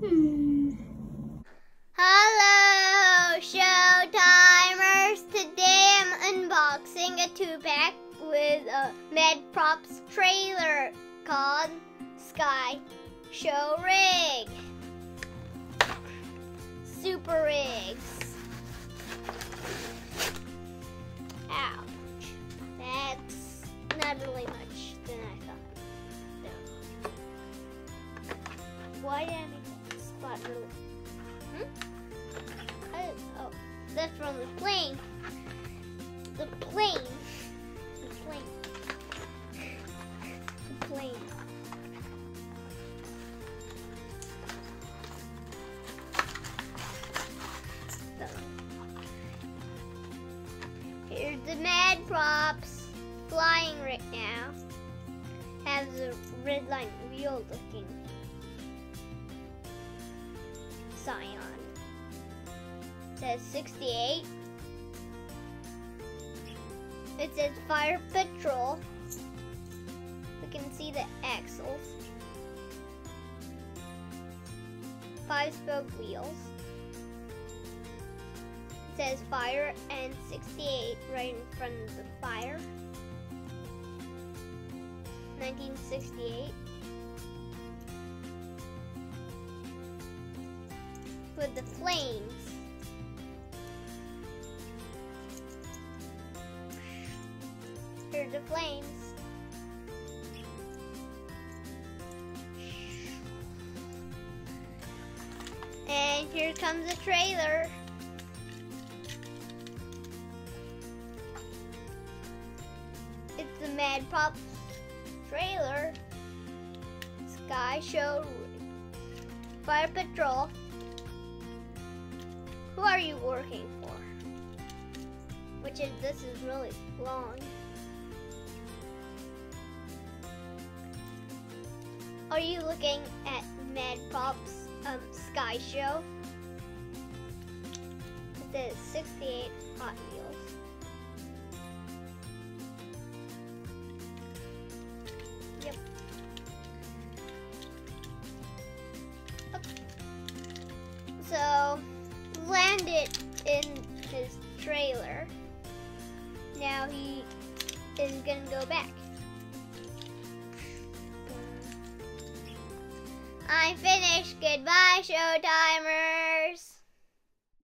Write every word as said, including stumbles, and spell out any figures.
Hmm. Hello, Showtimers! Today I'm unboxing a two-pack with a Matchbox trailer called Sky Show Rig. Super rigs. Ouch. That's not really much than I thought. No. Why did I make that spot really? Hmm? I, oh, that's from the plane. The plane. The plane. The plane. So, here's the Mad Props flying right now. Has a red line wheel looking sign on it. It says sixty-eight. It says Fire Patrol. We can see the axles. Five spoke wheels. It says Fire and sixty-eight right in front of the fire. nineteen sixty-eight. With the flames. Here's the flames. And here comes the trailer. It's the Mad Props trailer. Sky Show Fire Patrol. Who are you working for? Which is, this is really long. Are you looking at Mad Props um, Sky Show? It says sixty-eight Hot Wheels. Yep. Up. So, landed in his trailer. Now he is gonna go back. I'm finished. Goodbye, Showtimers.